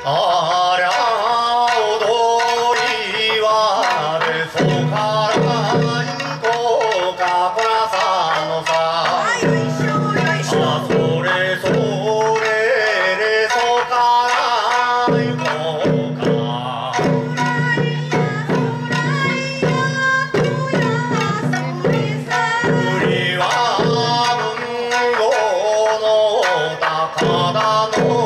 ありゃ踊りはべそから行こうかこらさのさあそれそれれそから行こうか売りは文豪の高田の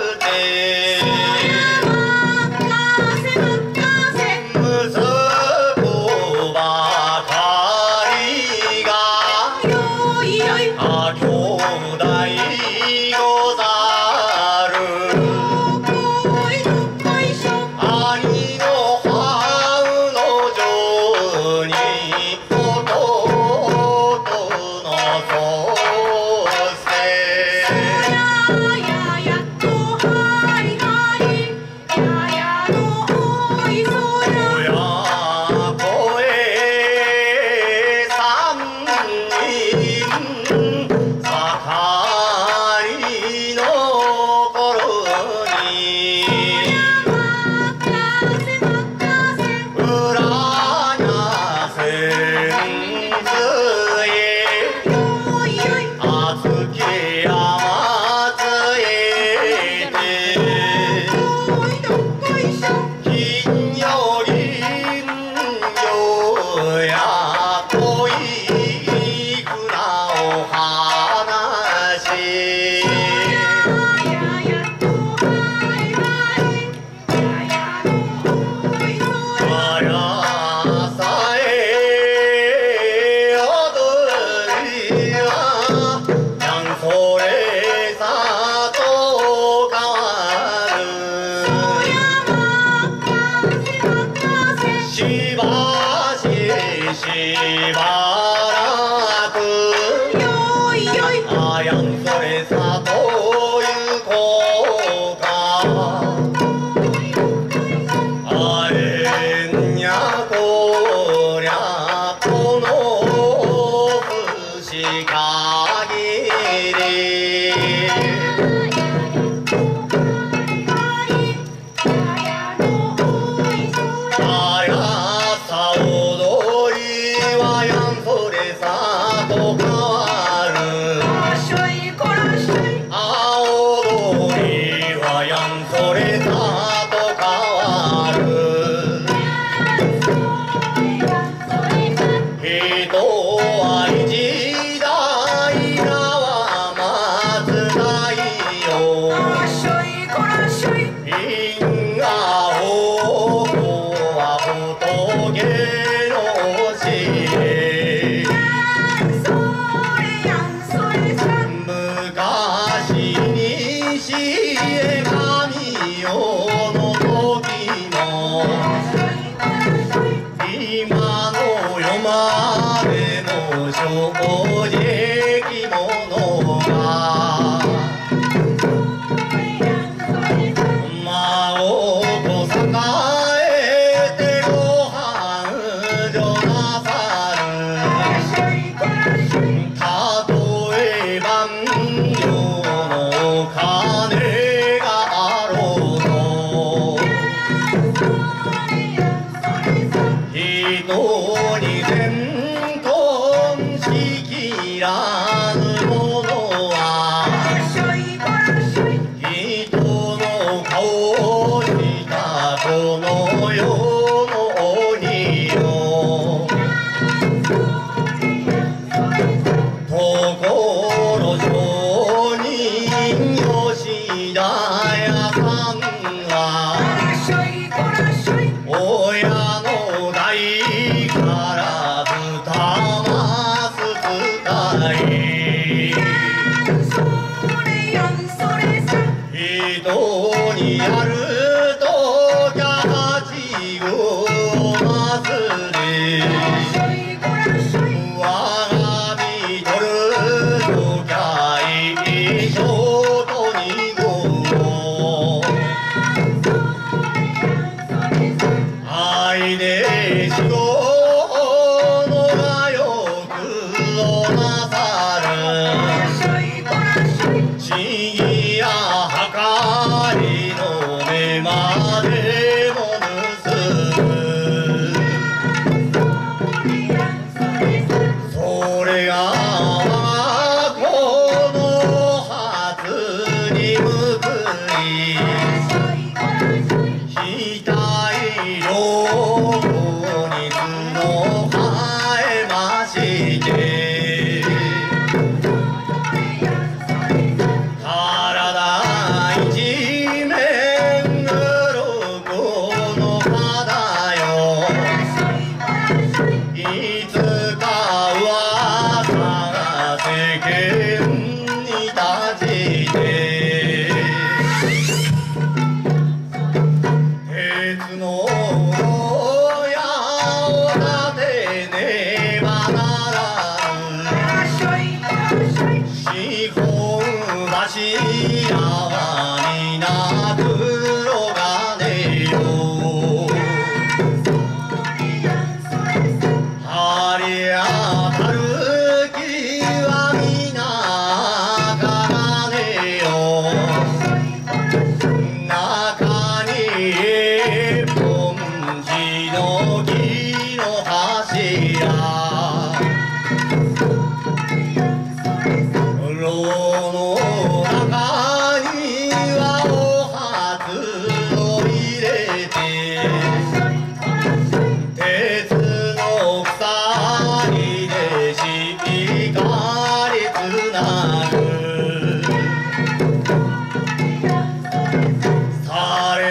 地義や計りの目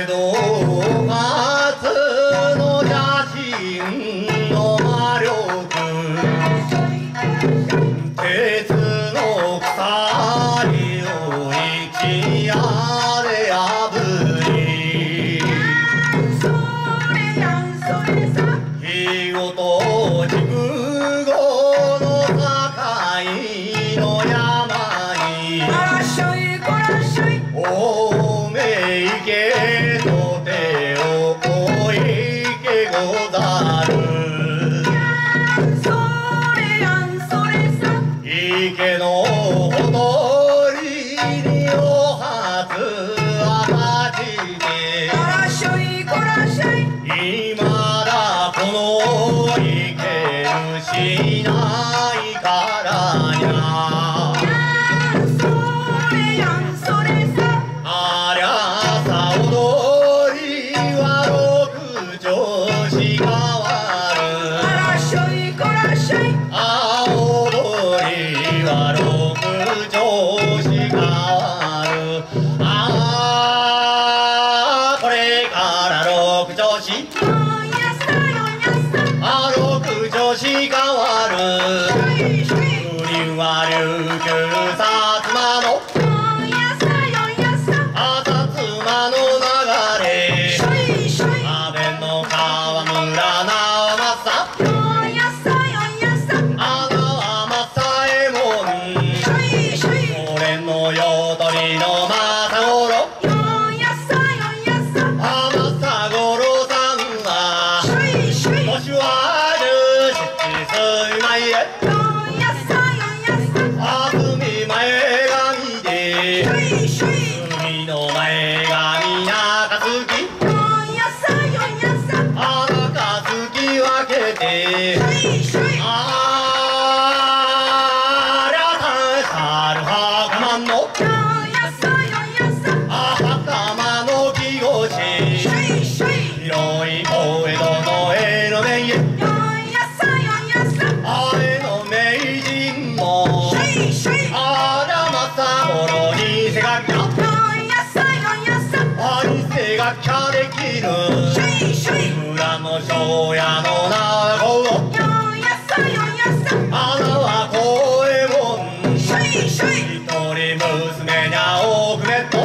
江戸初の写真の魔力鉄の鎖を一夜で破り日ごと筑後の境の山におめ池と手をこいけござる池のほとりにお初あたちで今だこの池主ないからにゃありゃさ踊りは六女子変わるあ踊りは六女子変わるあこれから六女子六女子変わる売りは琉球薩摩の薩摩の流れ安倍の川村直政正右衛門俺のよどりの正五郎正五郎さんは年は17歳前へ安住前髪で海の前髪中月中月分けてありゃたるはかまんの頭の木越広いお江戸の江の面へ江の名人もあらまさごろにせがきゃにせがきゃできる村の庄屋の名をあなは孝右衛門一人娘にゃおくめと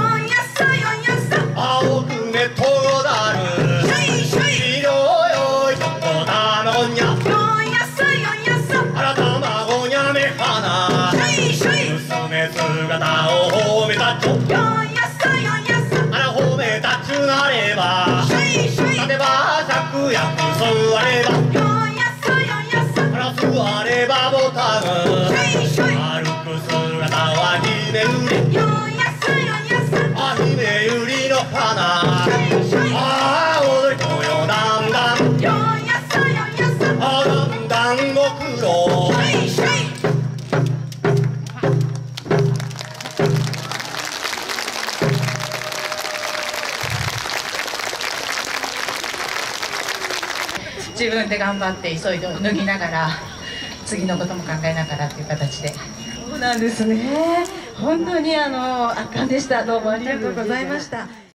青くめとござる白よいちょっと卵にゃあら卵にゃめはな娘姿を褒めたっちょあら褒めたっちゅなれば立てば芍薬座ればあら座ればボタン歩く姿は姫売りあ姫売りの花あ踊り子よだんだんあだんだんご苦労自分で頑張って急いで脱ぎながら次のことも考えながらっていう形で。 そうなんですね。本当に圧巻でした。どうもありがとうございました。